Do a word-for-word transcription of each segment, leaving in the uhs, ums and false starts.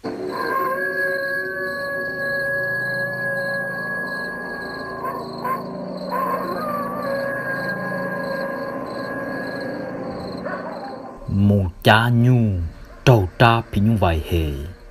mù cha nhu trâu ta bị nhung vài hệ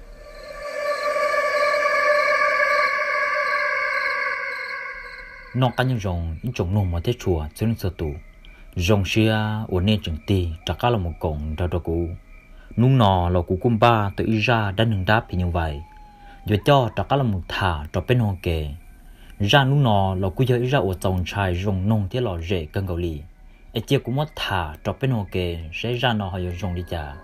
nó cá nhân rồng những trồng nông mà thế chùa cho nên sợ tù rồng xia ở nên chừng tì trả cá là một cổng ra đó cũ nung nọ là cũ cung ba tự ý ra đã nâng đáp bị như vậy giờ cho trả cá là một thả cho bên hồ kề ra nung nọ là cũ giờ ý ra ở trồng trái rồng nông thế lò rễ cân cầu lì ai chia cũng mất thả cho bên hồ kề sẽ ra nọ họ giờ rồng đi chả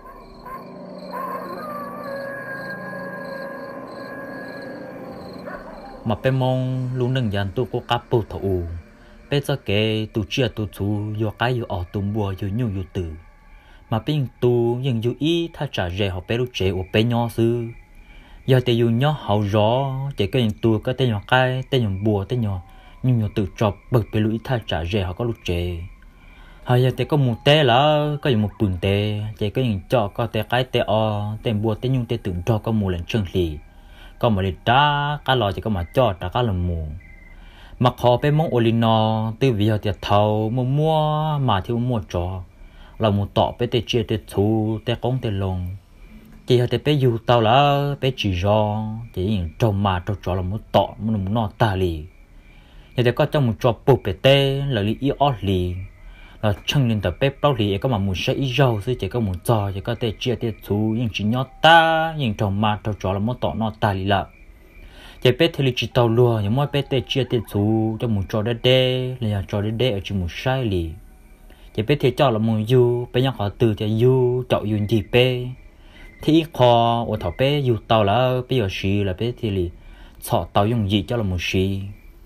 mà bên mong luôn nâng dàn tôi có cáp bầu thầu bên cho kể tu chia tu chú do cái do ở tu bùa do nhiều do từ mà bên tu nhưng do ý ta trả rẻ họ bên lúc trẻ ở bên nhỏ sư giờ thì do nhỏ hậu rõ chỉ cái những tu cái tên nhỏ cái tên nhỏ bùa tên nhỏ nhưng nhiều từ chọc bực bên lúc ta trả rẻ họ có lúc trẻ hay giờ thì có một té là có một bùn té chỉ cái những cho có té cái té o tên bùa tên nhung tên tưởng cho có một lần chân lì có một lần ta cá lò chỉ có mà cho ta cá làm mù mà họ bên mong olino từ vì họ tiệt thầu mua mua mà thiếu mua cho là một tọ bên tê chia tê thu tê công tê lồng chỉ họ tê bên du tàu là bên chỉ do chỉ những trồng mà trồng cho là một tọ một một nọ ta lì nhà tê có trong một trò bột bên tê là lì ít ót lì là chân lên tập bên bao lì có mà một sẽ ít rau chứ chỉ có một trò chỉ có tê chia tê thu những chỉ nhót ta những trồng mà trồng cho là một tọ nọ ta lì là chỉ biết thì chỉ tàu lúa nhưng mà biết để chia tiền số cho một trò đê đê là trò đê đê ở chỉ một sai lì chỉ biết thì cho là một du bây giờ họ từ thì du chọn dùng gì bé thì họ ở thảo bé du tàu là bây giờ xí là bé thì lì chọn tàu dùng gì cho là một xí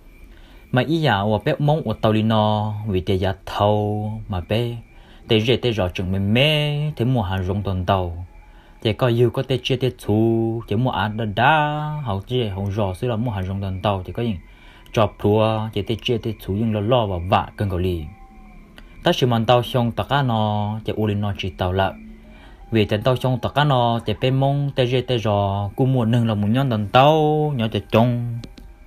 mà ý giả ở bé mong ở tàu lì nó vì để giá thầu mà bé để dễ để rõ chừng mình mê thế mùa hàng rong tuần tàu chỉ có yêu có thể chia tiết thu chỉ mua ăn đã đã họ chỉ họ rõ xíu là mua hàng rong tần tàu chỉ có những chọc thua chỉ thể chia tiết thu nhưng lo lo và vạ cần cầu lì ta chỉ mang tàu xong tất cả nó chỉ uli nó chỉ tàu lại vì tần tàu xong tất cả nó chỉ bên mông tê dê tê rõ cũng mua nâng là một nhóm tần tàu nhỏ chỉ trông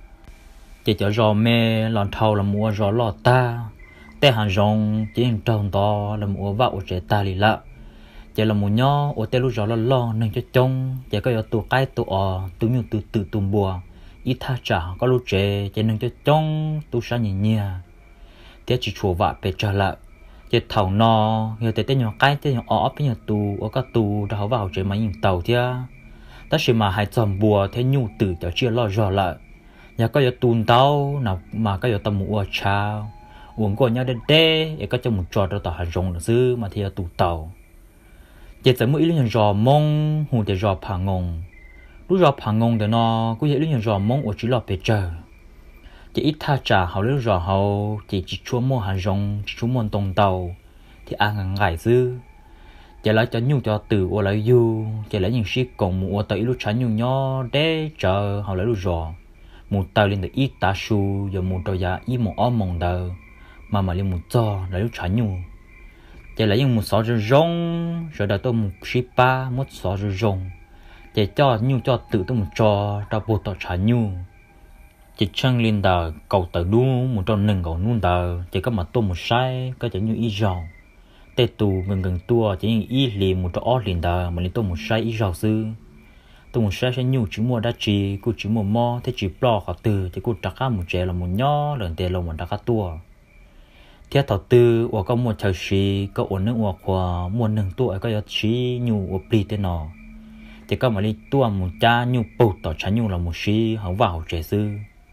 chỉ cho rõ mê lòn thầu là mua rõ lò ta tê hàng rong chỉ những tròn to là mua vạo chỉ ta lì lại chỉ là một nhỏ ở tây lúc rõ là lo nên cho trông chỉ có tụ cái tụ ở tụ nhiều tụ tự tụ bùa ít tha trả có lúc trẻ chỉ nên cho trông tụ sáng nhẹ nhẹ thế chỉ chùa vạ về trở lại chỉ thầu no nhiều tây tây nhỏ cái tây nhỏ ở bên nhà tụ ở các tụ đã vào chơi máy nhìn tàu thia ta chỉ mà hai chòm bùa thế nhu tử cho chia lo rõ lại nhà có tụ tàu nào mà có tầm mùa chào uống qua nhau đến đê có cho một trò đó tàu hàng rong được chứ mà thì tụ tàu chỉ tới mỗi lúc nhỏ mông hùn để rò phẳng ngông lúc rò phẳng ngông để nó cũng vậy lúc nhỏ mông ở chỉ lọt bề trời chỉ ít tha trả họ lúc rò họ chỉ chỉ chúa mua hàng rong chỉ chúa mua tông tàu thì ăn hàng ngày dư chỉ lấy cho nhung cho từ ở lại du chỉ lấy những chiếc cổng mua tới lúc chán nhung nhỏ để chờ họ lấy lúc rò một tàu lên từ ít tá su giờ một tàu giá ít một ôm mông tàu mà mà lên một cho lấy lúc chán nhung chỉ là những một số rong rồi đã tôi một ship ba một số rong chỉ cho nhu cho tự tôi một trò đã bộ tỏ trả nhu chỉ chân lên đà cầu tờ đu một trò nâng cầu nung đà chỉ có mà tôi một sai có chỉ như ý rau tê tù gần gần tua chỉ như ý liền một trò ót liền đà mà lên tôi một sai ý rau sư tôi một sai sẽ nhu chỉ mua đá chỉ cô chỉ mua mo thế chỉ plo họ từ chỉ cô trả cá một trẻ là một nhỏ lần tiền là một đá cá tua theo thầu tư và có một chầu xí có ổn nước hoặc qua một nâng tuổi có giá trị nhu ở bì tên nọ chỉ có mà đi tua một cha nhu bột tỏ trái nhu là một xí họ vào trẻ sư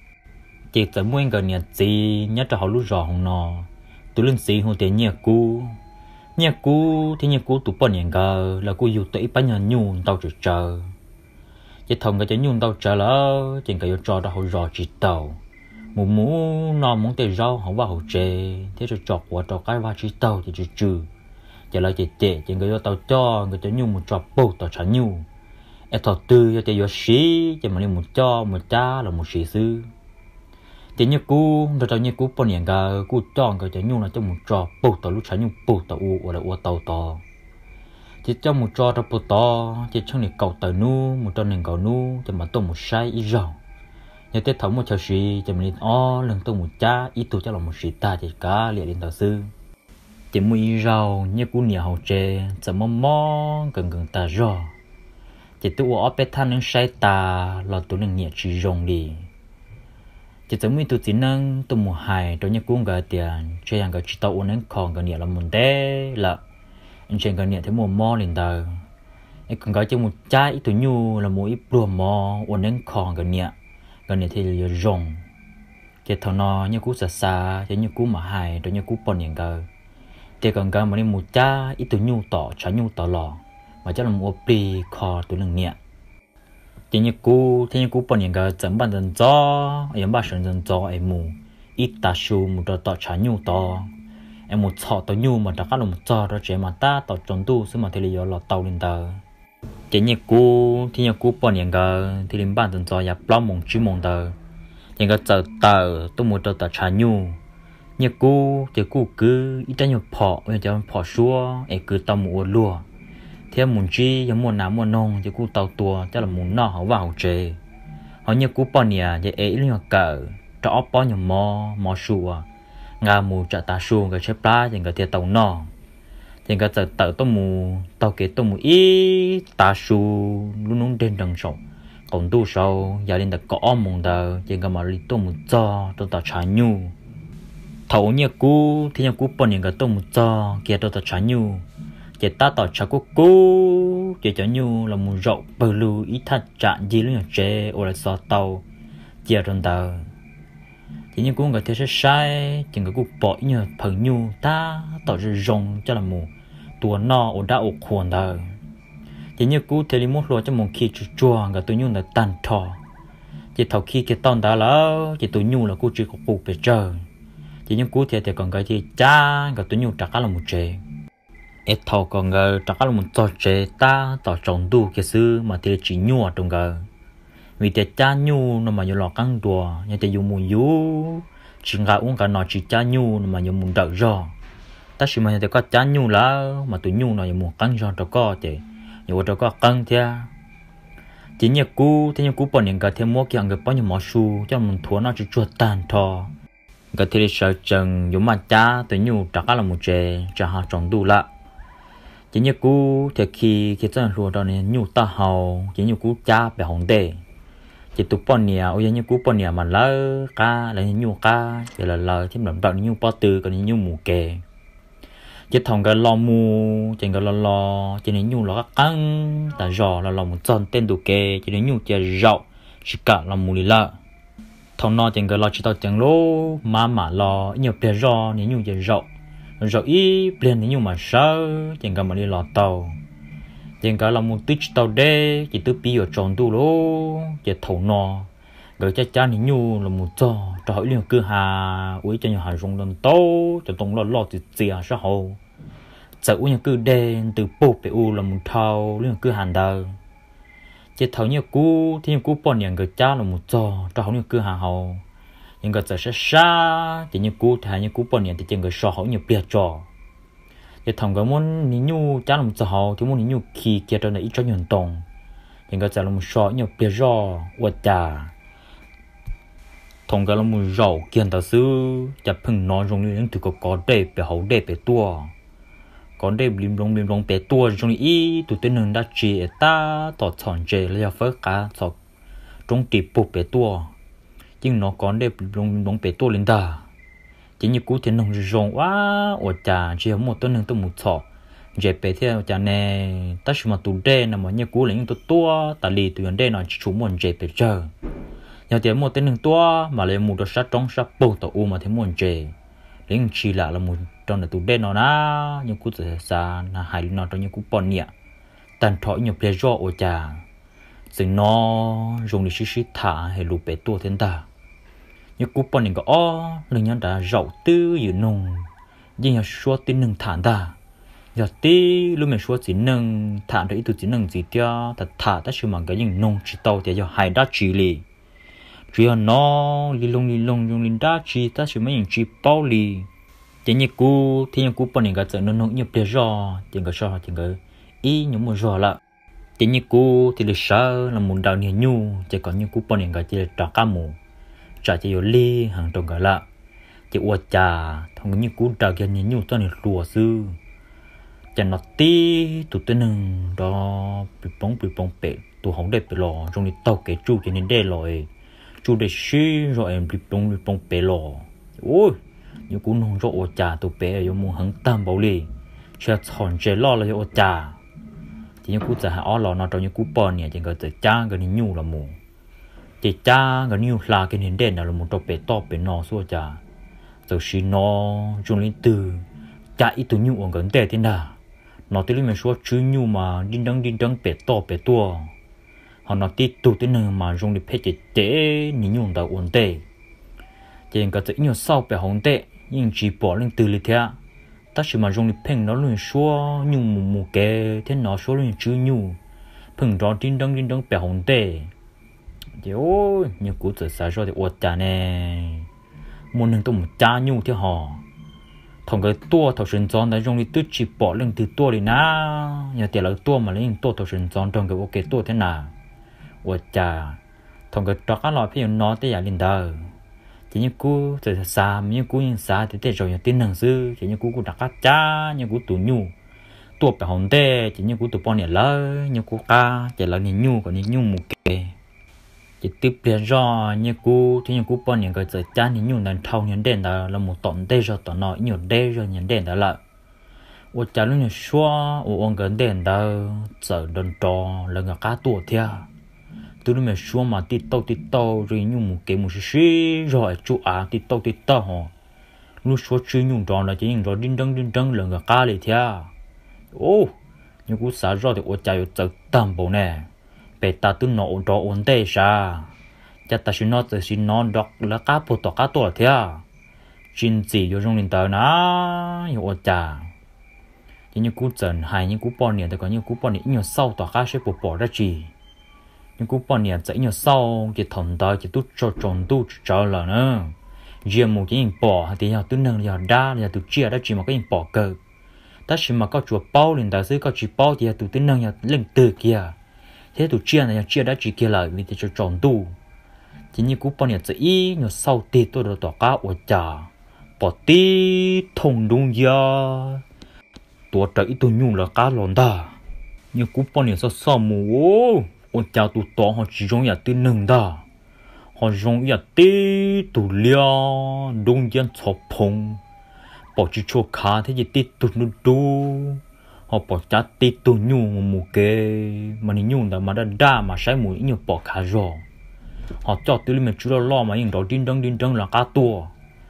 chỉ tới mua cái nhà gì nhất là họ lúc rõ hồng nọ tụi linh sĩ họ tiền nhà cũ nhà cũ thì nhà cũ tụi bọn nhà gờ là cũ yêu tới bán nhà nhu tàu chờ chờ chỉ thằng cái nhu tàu chờ là chỉ cái cho đó họ rõ chỉ tàu một mũ nó muốn tê rau không vào hậu chế thế rồi chọc của chọc cái va chỉ tàu thì chỉ trừ chỉ là chỉ tệ chỉ người tàu cho người ta nhung một chọc bột tàu chả nhung em thọ tư cho tê yo xí chỉ mà đi một cho một cha là một sĩ sư chỉ như cú rồi tàu như cú bọn nhàng gà cú cho người ta nhung là cho một chọc bột tàu lúc chả nhung bột tàu u hoặc là u tàu to chỉ cho một trò đó bố to chỉ trong này cầu tờ nu một trò này cầu nu cho mà tôi một sai ít rau nhớ tết thống một chào sĩ cho mình o lần tôi một cha ít tôi cho là một sĩ ta chỉ cá liền đến tàu sư chỉ mua ít rau như cú nhà hậu tre chỉ mò mò gần gần ta rò chỉ tôi ở bên than những sai ta là tôi những nhẹ chỉ rong đi chỉ giống như tôi chỉ năng tôi một hai đó như cú gà tiền chơi hàng cái chỉ tàu uốn còn cái nhẹ là một đế là anh trên cái nhẹ thấy một mò liền tờ anh còn cái cho một cha ít tôi nhu là một ít bùa mò uốn còn cái nhẹ cái nhẹ thì là rong chỉ thằng nó như cú xa xa chỉ như cú mà hai đó như cú bận những cái thì còn cái mà đi một cha ít tôi nhu tỏ trả nhu tỏ lò mà chắc là một bì kho tôi lưng nhẹ chỉ như cú thì như cú bận những cái chấm bàn dần gió em ba sần dần gió em mù ít ta su một đợt tỏ trả nhu tỏ em một sọ tỏ nhu mà đã cắt là một gió đó chỉ mà ta tỏ tròn tu xứ mà thì là lọt tàu lên tờ chỉ như cú thì như cú bận những cái thì lên bàn dần gió ya plong mông chữ mông tờ những cái tờ tờ tôi một đợt tỏ trả nhu như cú thì cú cứ ít nhiều phò bây giờ phò xua em cứ tao một lúa theo muốn chi giống muốn nắm muốn nông thì cú tàu tua chắc là muốn nọ họ vào chế họ như cú bao nhiêu vậy ấy liên cờ cho bao nhiêu mò mò sùa ngà mù chợ ta sùa cái xếp lá thì cái theo tàu nọ thì cái tàu tàu tàu mù tàu kế tàu mù ít ta sùa luôn luôn trên đường sông còn tu sâu giờ lên đặt cỏ mùng đầu thì cái mà đi tàu mù cho tàu tàu trái nhu thầu như cú thì như cú bao nhiêu cái tàu mù cho kia tàu tàu trái nhu chỉ ta tỏ cho cô cô chỉ cho như là một rậu bờ lù ít thật chạm gì luôn chế ở lại xóa tàu chia trong tàu chỉ như cũng có thể sẽ sai chỉ có cô bỏ như phần nhu ta tỏ ra rong cho là một tua no ở đã ở khuôn tàu chỉ như cú thì một lúa cho một khi chua chua cái tôi nhu là tan thọ chỉ thầu khi cái tòn đã lỡ chỉ tôi nhu là cô chỉ có cụ phải chờ chỉ như cú thì thì còn cái gì cha cái tôi nhu chắc là một chế ít thầu còn ngờ chắc là một trò chơi ta tỏ trồng đủ cái sự mà thì chỉ nhua trong ngờ vì thế cha nhu nó mà nhiều lọ căng đùa nhưng thì dùng mùi dú chỉ ngã uống cả nó chỉ cha nhu nó mà nhiều mùi đỡ rò ta chỉ mà thì có cha nhu là mà tụi nhu nó nhiều mùi căng rò cho có thì nhiều cho có căng thế chỉ nhớ cú thế nhớ cú bỏ những cái thêm mua cái người bao nhiêu mỏ su cho mình thua nó chỉ chuột tàn thò cái thì sợ chừng dùng mà cha tụi nhu chắc là một chế cho họ trồng đủ lại chỉ như cú thì khi khi chân lúa đó này nhu ta hầu chỉ như cú cha bị hỏng đề chỉ tụ bọn nhà ôi như cú bọn nhà mà lỡ cá là nhu cá thì là lỡ thêm làm đoạn nhu bao từ còn nhu mù kề chỉ thòng cái lò mù chỉ cái lò lò chỉ nên nhu là căng ta giò là lò một tròn tên đủ kề chỉ nên nhu chỉ rậu chỉ cả là mù lì lợ thòng nó chỉ cái lò chỉ tao chẳng lô mà mà lò nhiều bề giò nên nhu chỉ rậu rồi ý liền như mà sao chẳng cần mà đi lọt tàu chẳng cần là một tích tàu đê chỉ từ pi ở tròn tu lô chỉ thầu nọ rồi chắc chắn thì nhu là một trò trò hỏi liền cứ hà uống cho nhiều hà rong lần tàu cho tông lọt lọt thì xìa sao hậu sợ uống cứ đen từ bột bị u là một thầu liền cứ hàn đầu chỉ thầu như cú thì cú bọn nhà người cha là một trò trò hỏi liền cứ hà hậu nhưng cái giờ sẽ xa thì như cú thay như cú bọn này thì chỉ người sọ họ nhiều bia trò thì thằng cái muốn ní nhu chán làm sao họ thì muốn ní nhu khi kia cho này ít cho nhuận tòng nhưng cái giờ làm sọ nhiều bia trò quật trà thằng cái làm rau kiên tao sư chặt phừng nó trong những thứ có có để để hậu để để tua có để lim lông lim lông để tua trong ý tụi tên nương đã chỉ ta tỏ chọn chế là phơi cá tỏ trong tiệp bột để tua nhưng nó còn để lông lông bể tua lên ta chỉ như cú thiên nông rong quá ở trà chỉ có một tuần nương tôi một thọ dễ bể theo trà này ta chỉ mà tụ đê nằm ở như cú là những tôi tua ta lì từ đê nó chỉ chủ muốn dễ bể chờ nhiều tiền một tuần nương tua mà lấy một đôi sát trong sát bầu tàu u mà thấy muốn dễ lấy chỉ là là một trong là tụ đê nó na như cú từ xa là hai nó trong như cú bọn nhẹ tàn thọ nhiều bể do ở tràซึ่งnó dùng để xí xí thả hay lụp bể tua thiên ta như cú bọn này có ó lần nhân đã rậu tư ở nông nhưng mà số tin nâng thả ta giờ tí lúc mình số chỉ nâng thả được ít từ chỉ nâng gì theo thật thả ta chỉ mang cái những nông chỉ tàu thì giờ hai đá chỉ lì chỉ là nó lì lông lì lông dùng lì đá chỉ ta chỉ mấy những chỉ bao lì chỉ như cú thì như cú bọn này có trở nên nông như bể rò thì có sao thì có ý những một rồi là chỉ như cú thì lịch sử là muốn đào nhiều nhu chỉ có như cú bao nhiêu cái chỉ là trả cá mù trả chỉ có ly hàng trong cái là chỉ uất trà thằng như cú trả cái nhiều nhu cho nên lùa sư chỉ nó tí tụi tên nương đó bị bóng bị bóng bể tụi không đẹp bị lò trong đi tàu cái chú cho nên để rồi chú để xí rồi em bị bóng bị bóng bể lò ôi như cú nông cho uất trà tụi bể ở muốn hàng tam bảo lì sẽ chọn chế lo là uất trà chỉ như cú giờ họ lò nó trong như cú bò nè chỉ có giờ cha cái nhu là mù chỉ cha cái nhu là cái nền đen là một trò bể to bể nọ xua cha giờ xí nó trong linh từ cha ít tu nhu ở gần đây thế nào nó tới lúc mình xua chữ nhu mà đi đăng đi đăng bể to bể tua họ nó tí tu tới nơi mà trong đi phê chỉ tế nhu đã ổn tệ chỉ có giờ nhiều sau bể hồng tệ nhưng chỉ bỏ linh từ lịch thế ta chỉ mà dùng để phèn nó luôn xua nhung mù mù kề thế nó xua luôn chữ nhu phèn rõ tin đăng tin đăng bẻ hồng tệ thì ôi như cú tự xả ra thì uất trà nè muốn nâng tôi một cha nhu thế họ thằng cái tua thầu sinh giòn đã dùng để tự chỉ bỏ lên từ tua đi na nhà tiền là tua mà lấy tua thầu sinh giòn trong cái ok tua thế nào uất trà thằng cái trò cá lòi phía nó tới nhà linh đời chỉ như cú từ xa như cú như xa thì để rồi những tin năng sư chỉ như cú cú đặt cá cha như cú tủ nhu tua bẻ hồng tê chỉ như cú tủ bao nhiêu lỡ như cú cá chỉ là những nhu còn những nhu mù kề chỉ tiếp liền do như cú thì như cú bao nhiêu cái giờ cha những nhu nên thâu những đèn đó là một tổn tê rồi tổn nọ nhiều đê rồi những đèn đó là ô cha lúc này xóa ô ông cái đèn đó giờ đơn trò là người cá tua theo từ lúc mà xuống mà tít tàu tít tàu rồi nhung một cái một xí rồi chú à tít tàu tít tàu họ lúc xuống chơi nhung tròn là chỉ những rồi đinh đăng đinh đăng là người cá lại theo ô nhưng cú xả rồi thì ô chạy ô chạy tầm bộ nè bề ta từ nó ổn trò ổn tệ sa chắc ta xin nó từ xin nó đọc là cá bộ tỏ cá tổ theo chuyên gì vô trong linh tờ nó nhiều ô chạy thì như cú dần hay như cú bỏ niệm thì có như cú bỏ niệm nhiều sau tỏ cá sẽ bỏ bỏ ra gì nhưng cũng bao nhiêu dạy nhiều sau cái thằng đó chỉ tút cho tròn tút trở là nữa riêng một cái hình bỏ thì nhau tút nâng nhau đa là tút chia đã chỉ một cái hình bỏ cờ ta chỉ mà có chuột bao liền ta sẽ có chỉ bao thì tút nâng nhau lên từ kia thế tút chia này chia đã chỉ kia lại vì thì cho tròn tu chỉ như cũng bao nhiêu dạy nhiều sau thì tôi được tỏ cá ở trà bỏ tí thùng đúng giờ tôi trời tôi nhung là cá lòn ta nhưng cũng bao nhiêu sau sau mù ôn chào tụ tỏ họ chỉ dùng nhà tư nâng đó họ dùng nhà tí tụ lia đông dân chọc phong bỏ chỉ cho khá thế gì tí tụ nụ đu họ bỏ chá tí tụ nhu mù kê mà ní nhu đã mà đã đa mà sai mùi nhiều bỏ khá rồi họ cho tư mình chú lo mà những đó đinh đăng đinh đăng là cá tua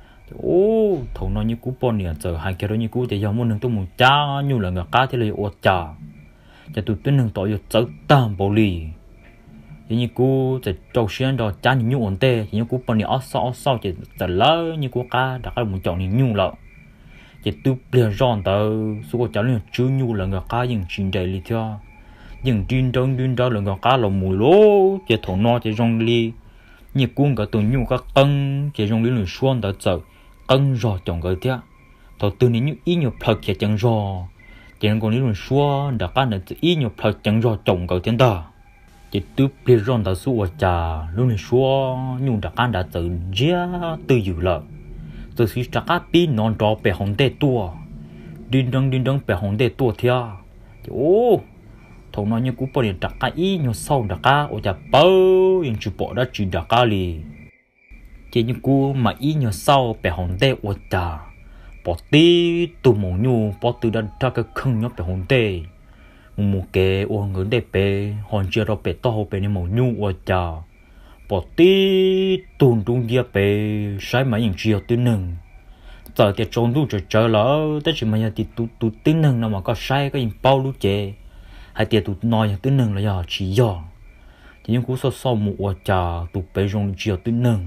ô thầu nói như cú bọn nè giờ hai cái đó như cú thì giờ muốn nâng tôi muốn chá nhu là ngà cá thế là ô chà cho tụi tôi nâng tội cho tam bảo lì thì như cúจะ trâu xuyên đó cha như ổn tê thì như cú bọn này ở sau sau chỉจะ lỡ như cú cá đã có một chọn như nhu lợ chỉ tụi liền ròn tờ số của cháu liền chưa nhu là người cá những chuyện đầy li theo những chuyện đông chuyện đó là người cá là mùi lố chỉ thổ no chỉ rong li như cú cả tụi nhu các cân chỉ rong li liền xuân tờ giờ cân rồi chọn cái theo thổ từ này như ít nhiều phật chỉ chẳng rồi chỉ còn lý luận xua đã cá là ít nhiều phật chẳng rồi chọn cái thiên đó chỉ tụi bây giờ đã xua trà luôn là xua nhung đã cá đã tự giết tự dự lợi từ khi đã cá pin non trò bể hồng tê tua đinh đăng đinh đăng bể hồng tê tua theo ô thầu nói như cú bỏ điện đã cá ít nhiều sau đã cá ở nhà bao những chụp bỏ đã chỉ đã cá lì chỉ như cú mà ít nhiều sau bể hồng tê ở trà bỏ tí tụ mỏng nhu bỏ từ đằng ra cái khung nhóc bể hồng tê một cái ô người đẹp bể hòn chia ra bể to bể nên màu nhu ở trà bỏ tí tuôn tung kia bể sai mà những chiều tư nừng giờ thì trốn đủ trời trời lỡ tới chỉ mà nhà thì tụ tụ tư nừng nào mà có sai cái những bao lú chè hay tiệt tụ nói những tư nừng là giờ chỉ giờ thì những cú so so một ở trà tụ bể rong chiều tư nừng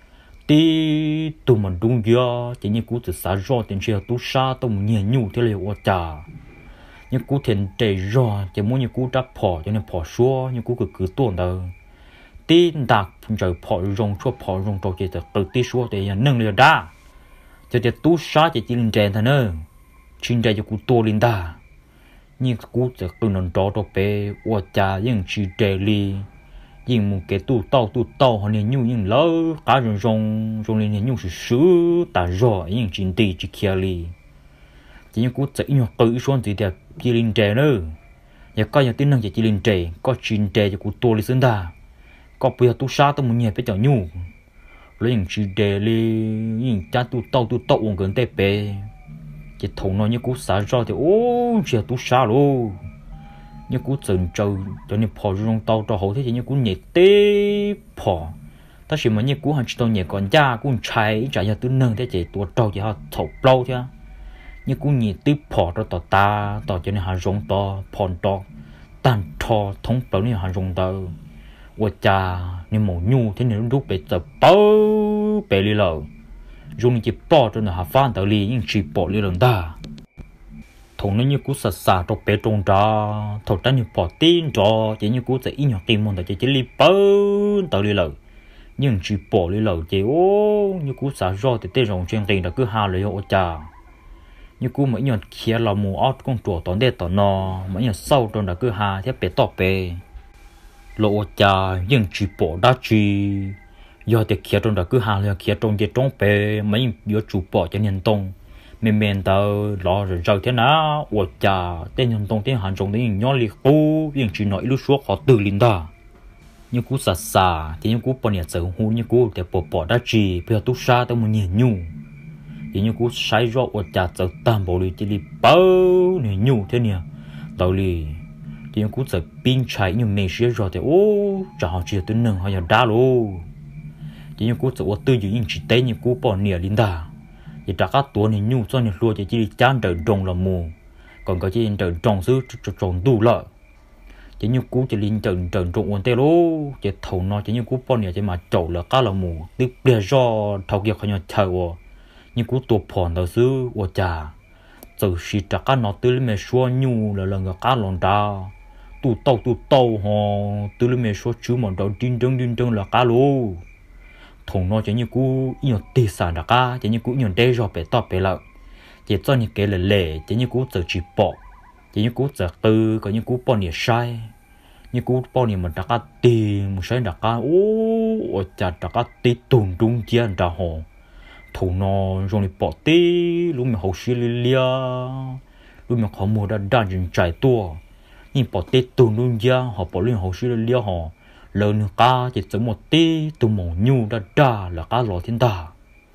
tí tụ mà đúng giờ chỉ những cú từ xa rõ tiền chiều tụ xa tụ nhiều nhu thế là ở trà nhưng cú thiền chạy rõ chỉ muốn những cú đáp bỏ cho nên bỏ xua những cú cứ cứ tuôn đâu tin đặc trời bỏ rong xua bỏ rong trâu chỉ tự tí xua để nâng lên đá cho để tú xá chỉ chỉ lên trên thôi nữa chuyên chạy cho cú to lên đá như cúจะกูนอนจอตัวเปว่าจะยังชีเดลียิ่งมึงเกตู้เต้าตู้เต้าเขาเนี่ยยุ่งยิ่งเลิกการจงจงจงเนี่ยยุ่งซื้อแต่รอยิ่งจินดีจิเคียลีchỉ như cúจะยิ่งตื่นชวนตีเดียจีลินเจเนออย่าก็ยังตีนั่งจะจีลินเจก็จินเจจะกูตัวลิซึนดาก็เปียตู้ซาตัวมึงเนี่ยไปเจ้ายุ่งแล้วยิ่งชีเดลียิ่งจ้าตู้เต้าตู้เต้าวงเกินเตเปchỉ thùng nó như cú xả ra thì ô chỉ tú xả luôn như cú dần trâu cho nên phò trong tàu cho hậu thế thì như cú nhẹ tê phò ta chỉ mà như cú hành tàu nhẹ còn da cú chạy chạy ra từ nâng thế chỉ tua trâu chỉ họ thầu lâu chứ như cú nhẹ tê phò cho tàu ta tàu cho nên hành rong to phòn to tàn thò thống tàu nên hành rong tàu qua cha nên mổ nhu thế nên lúc bị tập bao bị lì lờ dùng chỉ bỏ cho nó hạ phan tới liền nhưng chỉ bỏ liền lần ta thùng nó như cú sạt sạt trong bể trồng trà thầu ta như bỏ tin cho chỉ như cú sẽ ít nhọc tiền mong tới chỉ chỉ li bớn tới liền lần nhưng chỉ bỏ liền lần chỉ ô như cú sạt rồi thì tê rồng chuyên tiền đã cứ hà lấy ô trà như cú mấy nhọn kia là mù ót con chuột tòn đê tòn nò mấy nhọn sâu trong đã cứ hà theo bể tọt bể lộ trà nhưng chỉ bỏ đã chỉ do thì kia trong đó cứ hàng là kia trong cái trong bể mấy yếu chủ bỏ cho nhân tông mình mình tao lo rồi rồi thế nào ủa chà tên nhân tông tên hàng trong tên nhỏ liệt u nhưng chỉ nói lúc suốt họ tự linh ta như cú sạt sạt thì như cú bỏ nhiệt sầu hu như cú để bỏ bỏ đã chỉ bây giờ tu sa tao muốn nhiệt nhu thì như cú sai rõ ủa chà giờ tam bộ lì chỉ lì bao nhiệt nhu thế nè tao lì thì như cú giờ pin chạy như mình sẽ rồi thì ô chả họ chỉ tới nâng họ giờ đá luôn chỉ như cú sẽ tư duy những chỉ tế như cú bỏ nỉa linh đà, chỉ trả các tuổi này nhu cho nên lúa chỉ chỉ chán trời trồng là mù, còn có chỉ trời trồng xứ trồng đủ lợi, chỉ như cú chỉ linh trời trời trồng ổn tê lô, chỉ thầu nó chỉ như cú bỏ nỉa chỉ mà trầu là cá là mù, tiếp bia do thầu kia không nhau chờ wo, như cú tổ phòn đầu xứ wo trà, giờ chỉ trả các nó từ lên mẹ xua nhu là lần cá lòn đà, tu tàu tu tàu ho từ lên mẹ xua chứ mà đầu tin trăng tin trăng là cá lô. Thùng nó chỉ như cú nhiều tỷ sản đặc á chỉ như cú nhiều đe dọa bể to bể lợn chỉ cho những cái lề lề chỉ như cú tự chỉ bỏ chỉ như cú tự tư có như cú bỏ nhiều sai như cú bỏ nhiều mà đặc á tiền một sai đặc á ô chả đặc á tí tùng trung chia đặc hồ thùng nó dùng để bỏ tí lúc mình hậu xí lia lúc mình khó mua đã đan dừng chạy tua nhưng bỏ tí tùng trung chia họ bỏ lên hậu xí lia họ lớn cá chỉ chỉ một tí từ mỏng nhu đã đa là cá lò thiên đà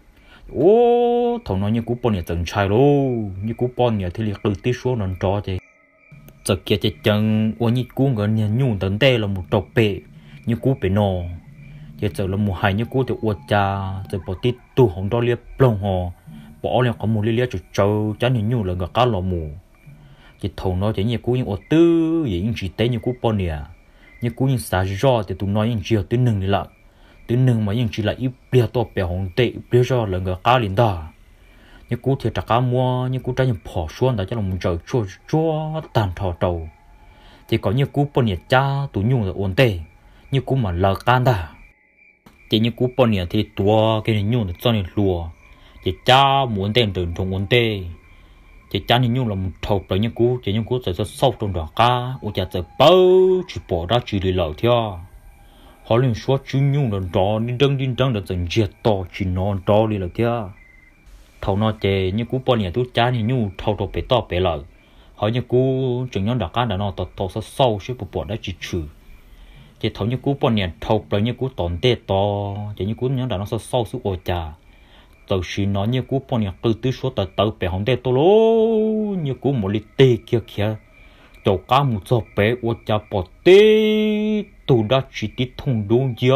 ô thầu nói như cú bọn nhà từng trai luôn như cú bọn nhà thì liệt từ tí số nón trò chứ giờ kia chỉ chẳng ô như cú người nhà nhu tận đây là một trọc bể như cú bể nò giờ giờ là một hai như cú thì ô cha giờ bỏ tí tu hồng đó liệt plong hồ bỏ lên có một liệt liệt trâu chán như nhu là người cá lò mù chỉ thầu nói chỉ như cú như ô tư vậy những chỉ tế như cú bọn nhà như cú những xả rõ thì tụi nó những chiều tới nâng lại tới nâng mà những chỉ là ít bia to bè hồng tệ bia rõ là người cá liền đó như cú thì trả cá mua như cú trái những bỏ xuống đó cho là một trời chua chua tàn thò trầu thì có như cú bọn nhiệt cha tụi nhung là ổn tệ như cú mà lờ can ta thì như cú bọn nhiệt thì tua cái này nhung là cho nên lùa thì cha muốn tên từ trong ổn tệ chỉ cha nên nhung là một thầu tới như cú chỉ như cú sẽ sâu trong đó cá u cha sẽ bao chỉ bỏ ra chỉ để lẩu theo họ liền số chú nhung là đó đi đăng đi đăng là dần diệt to chỉ non to đi lẩu theo thầu nó chè như cú bao nhiêu tú cha nên nhung thầu đồ bể to bể lẩu họ như cú chừng nhon đó cá đã nó to to sẽ sâu chứ bỏ bỏ ra chỉ trừ chỉ thầu như cú bao nhiêu thầu tới như cú tòn tê to chỉ như cú nhon đã nó sẽ sâu xuống ô cha tàu xí nó như cú bọn nhà từ từ số tàu tàu bể hồng đê tô lô như cú một lít tê kia kia tàu cá một giờ bể ô cha bỏ tê tụ đã chỉ tít thùng đúng giờ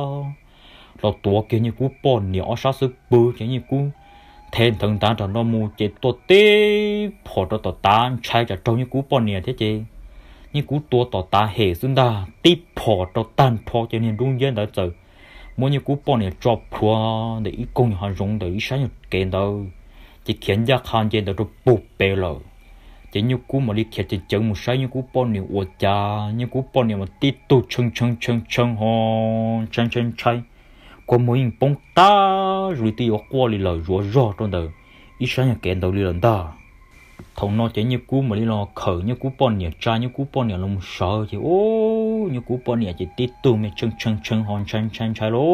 là tua kia như cú bọn nhà ở sát sức bự chứ như cú thêm thằng ta cho nó mua chế tua tê bỏ cho tàu ta chạy cho trâu như cú bọn nhà thế chứ như cú tua tàu ta hệ xuống ta tí bỏ cho tan bỏ cho nên đúng giờ đã giờ mỗi như cú bọn này chọc qua để ý công họ dùng để ý sáng nhật kẹn đâu chỉ khiến ra khăn trên đó bụp bể rồi chỉ như cú mà đi khét chỉ chân một sáng như cú bọn này uất cha như cú bọn này mà tít tu chân chân chân chân ho chân chân chạy qua mỗi những bông ta rồi tí ở qua đi lời rủa rò trong đời ý sáng nhật kẹn đâu đi lần ta thầu nó chỉ như cú mà đi lo khởi như cú bọn nhẹ trai như cú bọn nhẹ lòng sợ chỉ ô như cú bọn nhẹ chỉ tít tù mẹ chân chân chân hòn chân chân trái lố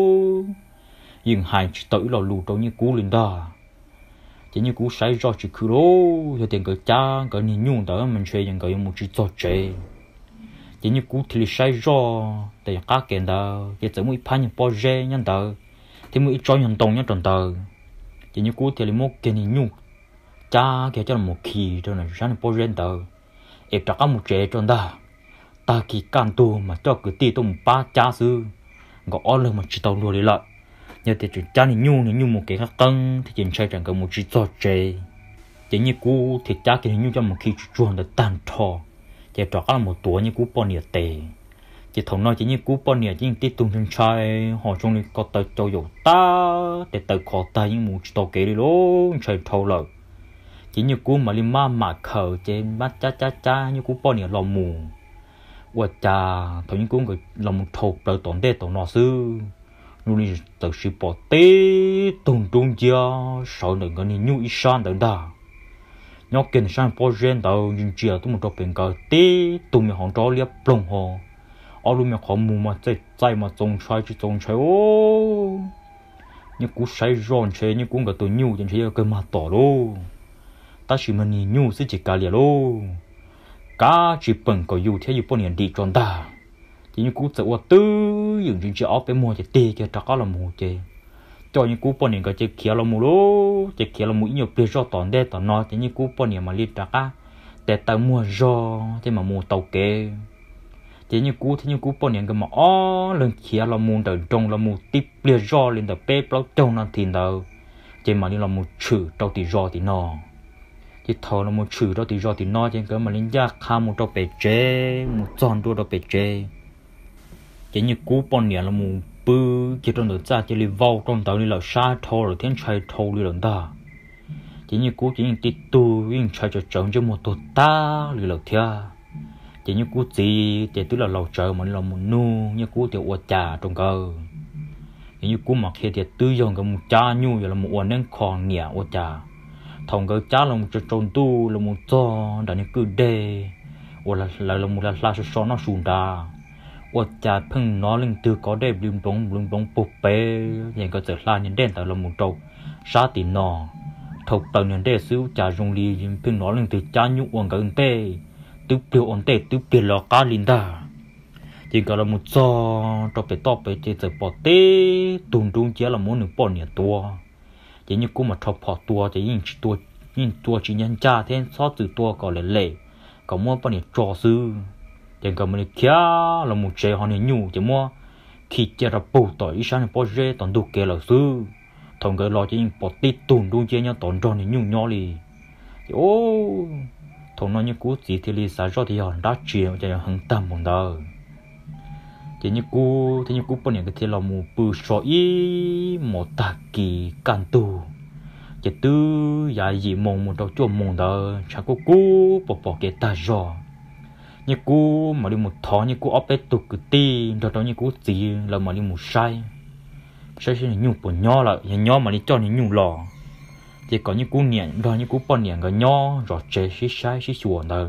nhưng hai chỉ tới là lù đâu như cú lên đó chỉ như cú sai do chỉ cứ lố cho tiền cái cha cái nhìn nhung đó mình chơi những cái một chỉ cho chơi chỉ như cú thì sai do tại các kiện đó chỉ chỉ một ít những project nhân đó thì một ít cho nhân động nhân tròn đó chỉ như cú thì là một cái nhìn nhung cha cái cho là một kỳ cho là sáng project đó em trả một chế tròn đó ta kỳ can tu mà cho cứ ti tu một ba cha sư gọi ở lên mà chỉ tàu luôn đi lại nhờ thì chuyện cha này nhung này nhung một cái khác cân thì chuyện chơi chẳng có một chỉ cho chơi chỉ như cú thì cha cái nhung cho một khi chuồn được tàn thọ chỉ cho là một tuổi như cú bọn nhiệt tệ chỉ thằng nói chỉ như cú bọn nhiệt chỉ tiếp tục chân chơi họ trong này có tới cho dầu ta để tới khó ta những một chỉ tàu kế đi luôn chơi thâu lợi chỉ như cú mà lim ma mà khờ trên mắt cha cha cha như cú bọn nhiệt lòng mù và cha thằng những cú người lòng thục đời tổn đê tổn nọ sư luôn đi từ sự bỏ tê tùng trung gia sợ đừng có nên nhu ít san đừng đà nhóc kiến san bỏ gen đầu nhìn chia tôi một trò bên cờ tê tùng mình hòn trò liệp plong hồ ở luôn mình khó mù mà chạy chạy mà trông trái chỉ trông trái ô như cú say giòn chế như cú cả tôi nhu trên chế cái mà tỏ luôn ta chỉ mình nhìn nhu sẽ chỉ cả liền luôn cá chỉ bằng có yêu thế yêu bao nhiêu đi tròn ta chỉ như cú tự qua tư những chuyện chỉ ốp bên mua chỉ tê cái trắc là mua chỉ cho như cú bao nhiêu cái chỉ kia là mua lố chỉ kia là mua nhiều bề do tòn đê tòn nọ chỉ như cú bao nhiêu mà đi trắc á để tao mua do chứ mà mua tàu kê chỉ như cú thế như cú bao nhiêu cái mà ó lên kia là mua từ trong là mua tiếp bề do lên từ bê bao trong là tiền đâu chỉ mà đi là mua chữ đâu thì do thì nọ chỉ thầu là một chữ đó thì do thì nó trên cái mà linh giác kham một trâu bể chế một tròn đua trâu bể chế chỉ như cú bọn nhẹ là một bự chỉ trong được ra chỉ li vào trong tàu đi là sa thầu rồi thiên trai thầu đi lần ta chỉ như cú chỉ những tít tu những trai cho chồng cho một tổ ta đi là thia chỉ như cú gì chỉ tức là lầu trời mà là một nu như cú tiểu uất trà trong cơ chỉ như cú mặc khi thì tư dòng cái một cha nhu là một uất nên còn nhẹ uất trà thằng cái cha là một chỗ trốn tu là một cho đã như cứ đê hoặc là là là một là là số nó sùn đà hoặc cha phăng nó lên từ có đẹp lưng bóng lưng bóng bột bê những cái giờ là những đèn tại là một trâu sát tiền nọ thục tàu những đèn xíu cha dùng đi phăng nó lên từ cha nhũ uống cái tê tứ tiêu ổn tê tứ tiêu lọ cá linh đà chỉ có là một cho cho phải to phải chỉ giờ bỏ tê tùng trung chỉ là muốn nửa bỏ nửa tua chỉ như cú mà thọc bỏ tua chỉ nhìn tua nhìn tua chỉ nhân cha thế xót từ tua còn lệ lệ còn mua bao nhiêu trò sư chỉ còn mình kia là một chế họ nên nhu chỉ mua khi chơi ra bù tỏi ít sáng bỏ rễ toàn đủ kê là sư thằng cái lo chỉ nhìn bỏ tít tùng đun chơi nhau toàn tròn nên nhu nhỏ đi ô thằng nó như cú chỉ thì lý giải cho thì họ đã chiều cho hứng tâm một đời chỉ như cú thì như cú bao nhiêu cái thì là một bự sỏi một tạc kỳ can tu chỉ tư giải gì mong một đầu chuột mong đó chẳng có cú bỏ bỏ cái ta rõ như cú mà đi một thó như cú ốp bê tục cứ ti đó đó như cú gì là mà đi một sai sai sai nhung của nho là nho mà đi cho những nhung lò chỉ có như cú nhện đó như cú bao nhiêu cái nho rõ chế xí sai xí chuột đó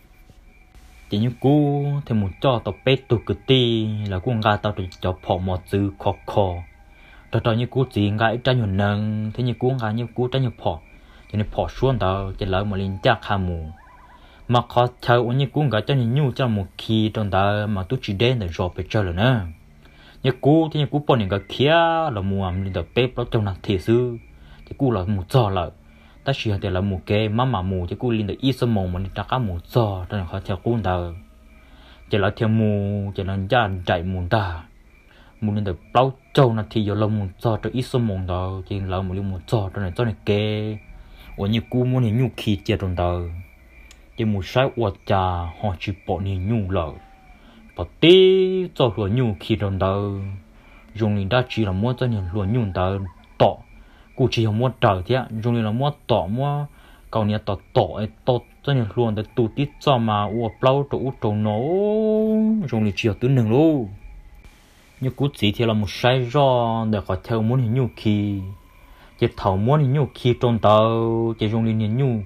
chỉ như cú thì một cho tao bê tục cứ ti là cú ngã tao để cho phò một chữ khó khó đó đó như cú gì ngã ít trái nhuận nâng thế như cú ngã như cú trái nhuận phò cho nên phò xuống tao chỉ lỡ mà lên chắc hà mù mà khó chơi như cú ngã cho nên nhu cho một khi trong ta mà tôi chỉ đến để rồi phải chơi rồi nè như cú thì như cú bỏ những cái kia là mua lên tập bếp đó trong là thiệt sư thì cú là một trò lại ta chỉ là là một cái má mà mù chứ cú lên được ít số mồm mà ta cá một trò cho nên khó theo cú ta chỉ là theo mù chỉ là gian chạy mù ta mù lên được bao trâu là thì giờ là một trò cho ít số mồm đó chỉ là một lên một trò cho nên cho nên cái ở như cú muốn những nhu khí chia trong ta chỉ một sai uất trà họ chỉ bỏ những nhu lợ bỏ tí cho lúa nhu khí trong ta dùng linh đã chỉ là muốn cho những lúa nhu ta tỏ cụ chỉ muốn trời thế dùng linh là muốn tỏ muốn cầu nhà tỏ tỏ ấy tỏ cho những lúa để tụt tít cho mà uất lâu trụ trụ nó dùng linh chiều tứ nương luôn như cụ chỉ thì là một sai do để có theo muốn những nhu khí chỉ thầu muốn những nhu khí trong ta chỉ dùng linh những nhu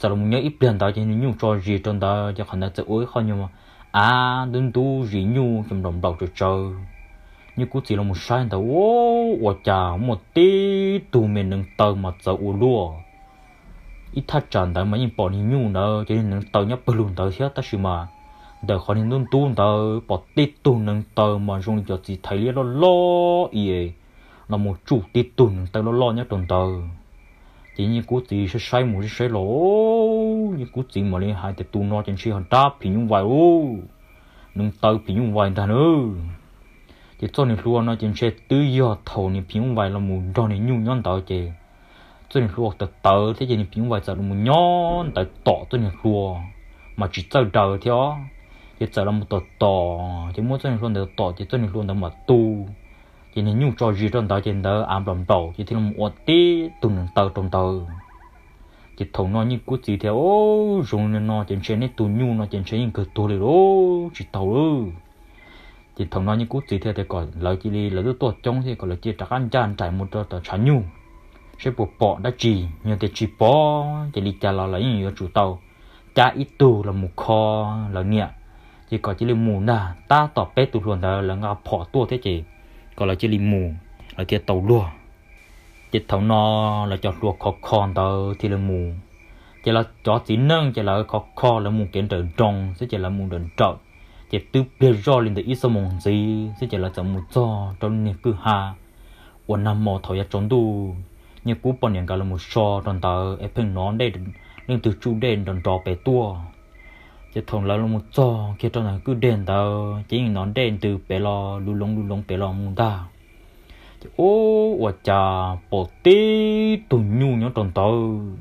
giờ là một nhớ ít tiền đó chỉ nhung cho gì trong đó cho khả năng tự ối không nhưng mà à đừng tu gì nhung trong đồng đầu cho chơi như cú chỉ là một sai đó ô ô chà một tí tụ mình nâng tờ mà giờ u lúa ít thắt chặt tại mấy bỏ đi nhung đó cho nên nâng tờ nhấp bự luôn tờ hết ta xí mà đời khó nên đun tu tờ bỏ tí tụ nâng tờ mà dùng cho chỉ thấy nó lo ý là một chủ tí tụ nâng tờ nó lo nhá trong tờ chỉ như cú chỉ sẽ sai một sai lỗ như cú chỉ mà lên hai thì tụ nó trên xe hòn đáp thì nhung vài ô nâng tờ thì nhung vài ta nữa chỉ cho nên luôn nó trên xe tự do thầu nên thì nhung vài là một cho nên nhung nhon tờ chứ cho nên luôn tờ tờ thế cho nên thì nhung vài giờ là một nhon tờ tỏ cho nên luôn mà chỉ chờ chờ theo chỉ chờ là một tờ tỏ chỉ muốn cho nên luôn tờ tỏ chỉ cho nên luôn tờ mà tu chỉ nên nhung cho gì trong tờ trên tờ ám đồng đầu chỉ thì là một tí tu nâng tờ trong tờ chỉ thầu nó như cú chỉ theo ô dùng nên nó trên xe này tu nhung nó trên xe những cái tuเลยô chỉ tàu ư chỉ thằng nó như cú chỉ theo thì còn lời chỉ đi lời tôi trong thì còn lời chỉ trả ăn chan trải một tờ tờ chán nhung sẽ buộc bỏ đã chỉ nhưng thì chỉ bỏ chỉ đi trả lời những người chủ tàu trả ít tu là một kho là nhẹ chỉ còn chỉ là mù nà ta tỏ bé tu luôn đó là ngà bỏ tua thế chỉ còn là chỉ là mù là thì tàu lúa chỉ thằng nó là cho lúa khó khòn tàu thì là mù chỉ là cho chỉ nâng chỉ là khó kho là mù kiến trở trồng sẽ chỉ là mù đền trọi chỉ từ bây giờ lên tới ít số mong gì sẽ chỉ là chậm một giò trong niềm cứ hàวันนำมอถอยจนดูเนี่ยกูปนอย่างกันละมุชอตอนตาเอเพิ่งนอนได้เรื่องตัวจูเด่นตอนจอไปตัวจะทงแล้วละมุจอแค่ตอนนั้นกูเด่นตาจริงนอนเด่นตัวไปรอลุลงลุลงไปรอมุตาโอ้ว่าจ่าปกติตุ่นยุ่งเนี่ยตอนตา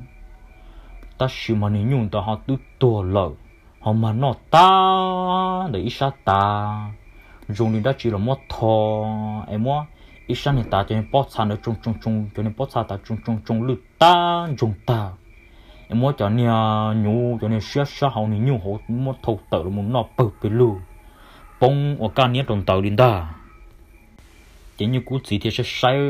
ta chỉ mà nếu nhung ta họ tự tổ lợi họ mà nó ta để ít sát ta dùng đi đã chỉ là một thò em mua ít sát này ta cho nên bớt sát nó chung chung chung cho nên bớt sát ta chung chung chung lướt ta dùng ta em mua cho nên nhu cho nên sát sát họ nên nhu họ một thầu tự là một nó bự bự luôn bông ở cái này trong tàu đi ta chỉ như cú chỉ thì sẽ sai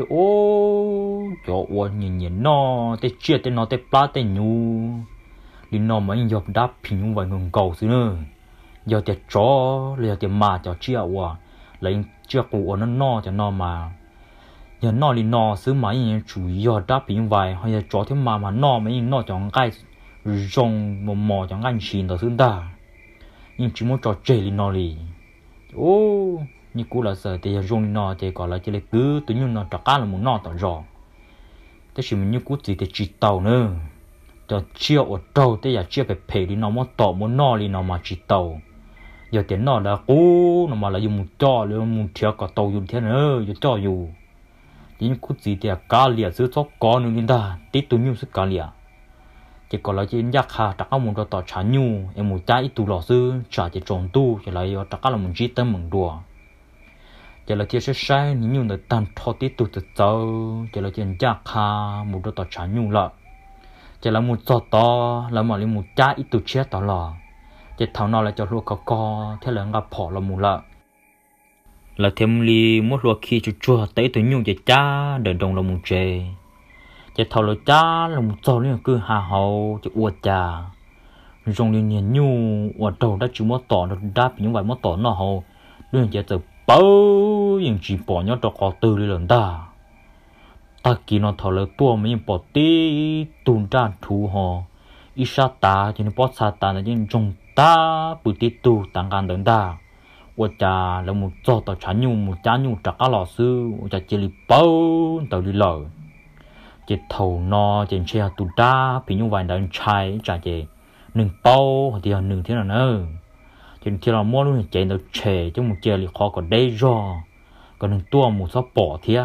ô cho uốn nhìn nhìn nó để chia để nó để plá để nhu đi nó mới nhập đáp phim vào ngừng cầu xí nữa giờ để chó giờ để mà cho chia uốn lấy chia cụ nó nó cho nó mà giờ nó đi nó xứ mà những chủ yếu đáp phim vào hay là chó thêm mà mà nó mấy nó cho ngay rong mò mò cho ngay xin đó xứ ta nhưng chỉ muốn cho chơi đi nó đi ô như cú là sợ thì dùng nó thì gọi là chỉ là cứ tự nhiên nó trả cá là muốn nó tao rõ thế chỉ mình như cú chỉ thì chỉ tàu nữa cho chiêu ở tàu thế giờ chiêu phải pay đi nó muốn tàu muốn nó đi nó mà chỉ tàu giờ tiền nó đã cú nó mà là dùng một cho luôn một thiếu cả tàu dùng thế nữa giờ cho dù như cú chỉ thì cá liệt giữ cho có nữa nên ta tí tự nhiên sức cá liệt chỉ còn là chỉ nhắc hà trả cá muốn cho tàu trả nhu em một trái ít tu lò sư trả chỉ trồng tu chỉ là trả cá là một chỉ tâm mừng đùa chỉ là thiệt sai những nhung được tan thọ tí tụt từ châu chỉ là chuyện chắc ha một đôi tàu trả nhung lợ chỉ là một giọt to là mà lên một trái ít tụt chết tao lò chỉ thằng nào là cho lúa có co thế là ngập phỏ là một lợ là thêm li một lúa khi chua chua tới từ nhung chỉ cha đền đồng là một chè chỉ thầu là cha là một giọt nên cứ hà hậu chỉ uất trà dùng liền liền nhung uất đầu đã chịu mất tỏ được đáp những vài mất tỏ nó hậu đương chỉ từ bao những chỉ bỏ nhau cho có từ đi lần ta ta kỳ nó thở lời tua mấy bỏ tí tuôn ra thú họ ít sát ta cho nên bỏ sát ta là những trong ta bự tí tu tăng gan đến ta và cha là một giọt tàu chán nhung một chán nhung trả cá lò sư và cha chỉ li bao tàu đi lờ chỉ thầu nó trên xe tu ta vì nhung vài đàn trai trả chỉ nương bao thì nương thế nào nữa trên kia là mua luôn chạy được chè chứ một chè thì khó còn đây rồi còn đừng tua một số bỏ thia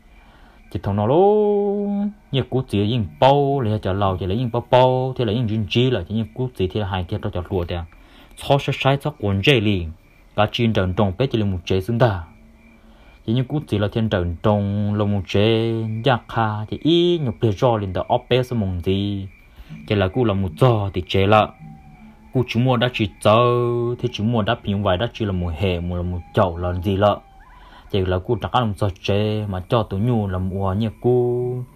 chỉ thằng nó luôn như cú chỉ những bao lấy cho lâu chỉ lấy những bao bao thì lấy những chuyện chi là chỉ những cú chỉ thì hai kia cho cho lúa đấy khó sẽ sai cho cuốn dây liền cả chuyên trồng trồng bé chỉ là một chế xứng ta chỉ những cú chỉ là thiên trồng trồng là một chế giặc ha thì ít nhục để cho liền đó ốp bé số mông gì chỉ là cú là một giò thì chế là cú chú mua đã chỉ tớ thì chú mua đã phim vài đã chỉ là một hè một là một chậu là gì lợ chỉ là cú đặt làm sao chế mà cho tụi nhu là mua như cú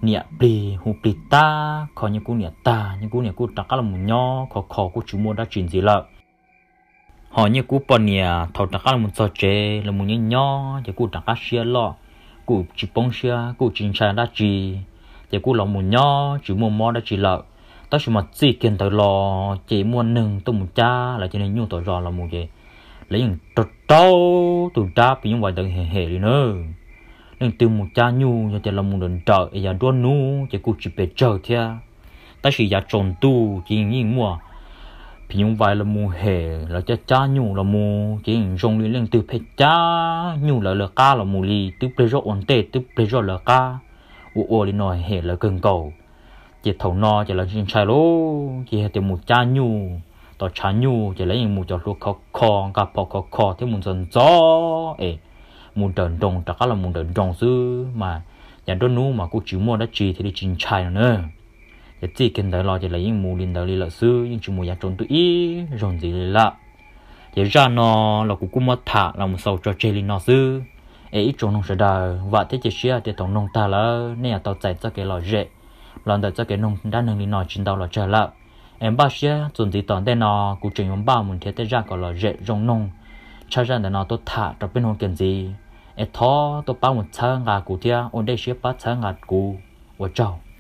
nè bì hụp bì ta khó như cú nè ta như cú nè cú đặt cái là một nhỏ khó khó cú chú mua đã chuyển gì lợ họ như cú bọn nè thầu đặt cái là một trò chơi là một nhỏ nhỏ thì cú đặt cái xe lọ cú chỉ bông xe cú chính sai đã chỉ thì cú là một nhỏ chỉ mua mò đã chỉ lợ ta chỉ mà chỉ kiện tới lò chỉ mua nừng tôi một cha là cho nên nhu tội rò là một gì lấy những trâu trâu từ cha bị những vài đời hề hề đi nữa nên từ một cha nhu cho là một lần trợ giờ đua nu chỉ cụ chỉ bị chờ thia ta chỉ giờ trồng tu chỉ những mua bị những vài là mua hề là cho cha nhu là mua chỉ những dùng đi lên từ phải cha nhu là là ca là mua li từ bây giờ ổn tệ từ bây giờ là ca u u đi nói hề là cần cầu chỉ thầu no chỉ là chuyện sai lố chỉ từ một cha nhu tao cha nhu chỉ lấy những một chỗ lúc khó khó gặp khó khó khó thì một dần gió ấy một đợt đồng chắc là một đợt đồng sư mà nhà đó nu mà cô chỉ mua đã chỉ thì đi trình trai nữa thì chỉ cần đấy lo chỉ lấy những mù linh đời đi là sư nhưng chỉ mua nhà trốn tự ý rồi gì lạ thì ra nó là cô cũng mất thả là một sầu cho chơi linh nó sư ấy trốn nông sẽ đời và thế chỉ xia thì tổng nông ta là nè tao chạy cho cái lò rễ lần đầu cho cái nông đã nâng linh nó trên tàu là trở lại em ba xia chuẩn bị tòn đây nó cũng chỉ muốn ba muốn thế tới ra cái lò rễ rong nông cha ra để nó tôi thả cho bên hông cần gì em thọ tôi bao một tháng ngà cụ thia ổn đây xếp ba tháng ngà cụ của cháu